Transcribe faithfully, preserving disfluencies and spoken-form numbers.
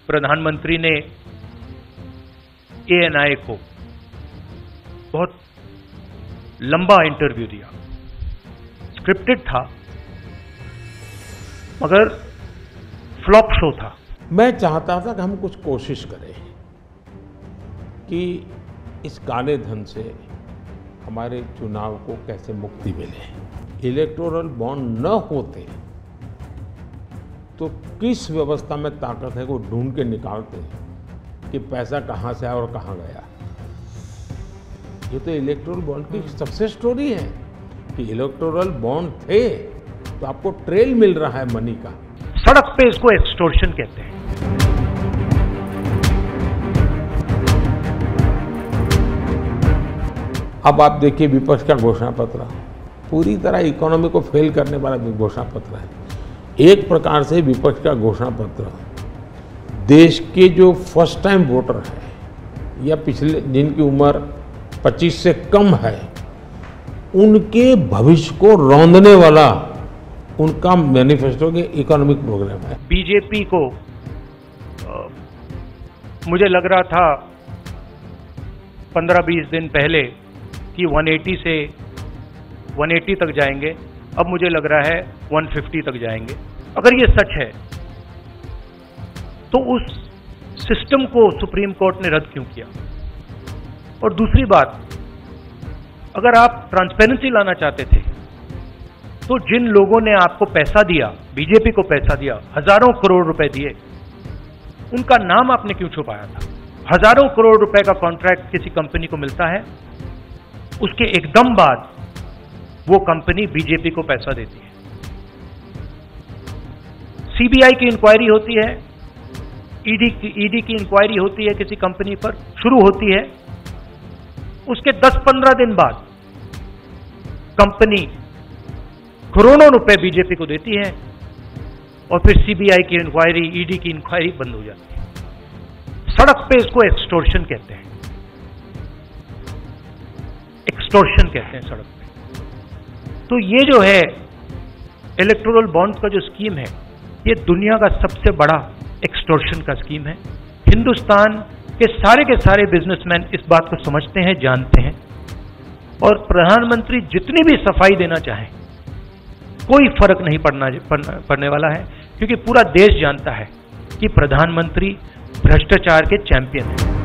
प्रधानमंत्री ने A N आई को बहुत लंबा इंटरव्यू दिया, स्क्रिप्टेड था मगर फ्लॉप शो था। मैं चाहता था कि हम कुछ कोशिश करें कि इस काले धन से हमारे चुनाव को कैसे मुक्ति मिले। इलेक्टोरल बॉन्ड न होते तो किस व्यवस्था में ताकत है वो ढूंढ के निकालते कि पैसा कहां से आया और कहां गया। ये तो इलेक्टोरल बॉन्ड की सक्सेस स्टोरी है कि इलेक्टोरल बॉन्ड थे तो आपको ट्रेल मिल रहा है मनी का। सड़क पे इसको एक्सटॉर्शन कहते हैं। अब आप देखिए विपक्ष का घोषणा पत्र पूरी तरह इकोनॉमी को फेल करने वाला घोषणा पत्र है। एक प्रकार से विपक्ष का घोषणा पत्र देश के जो फर्स्ट टाइम वोटर है या पिछले जिनकी उम्र पच्चीस से कम है उनके भविष्य को रौंदने वाला उनका मैनिफेस्टो के इकोनॉमिक प्रोग्राम है। बीजेपी को आ, मुझे लग रहा था पंद्रह बीस दिन पहले कि एक सौ अस्सी से एक सौ अस्सी तक जाएंगे, अब मुझे लग रहा है एक सौ पचास तक जाएंगे। अगर ये सच है तो उस सिस्टम को सुप्रीम कोर्ट ने रद्द क्यों किया? और दूसरी बात, अगर आप ट्रांसपेरेंसी लाना चाहते थे तो जिन लोगों ने आपको पैसा दिया, बीजेपी को पैसा दिया, हजारों करोड़ रुपए दिए, उनका नाम आपने क्यों छुपाया था? हजारों करोड़ रुपए का कॉन्ट्रैक्ट किसी कंपनी को मिलता है, उसके एकदम बाद वो कंपनी बीजेपी को पैसा देती है। सी बी आई की इंक्वायरी होती है, ईडी की ईडी की इंक्वायरी होती है, किसी कंपनी पर शुरू होती है, उसके दस पंद्रह दिन बाद कंपनी करोड़ों रुपए बीजेपी को देती है और फिर सी बी आई की इंक्वायरी, ईडी की इंक्वायरी बंद हो जाती है। सड़क पे इसको एक्सटॉर्शन कहते हैं, एक्सटॉर्शन कहते हैं सड़क पे। तो ये जो है इलेक्टोरल बॉन्ड्स का जो स्कीम है, ये दुनिया का सबसे बड़ा एक्सटॉर्शन का स्कीम है। हिंदुस्तान के सारे के सारे बिजनेसमैन इस बात को समझते हैं, जानते हैं, और प्रधानमंत्री जितनी भी सफाई देना चाहें कोई फर्क नहीं पड़ना पड़ने वाला है, क्योंकि पूरा देश जानता है कि प्रधानमंत्री भ्रष्टाचार के चैंपियन हैं।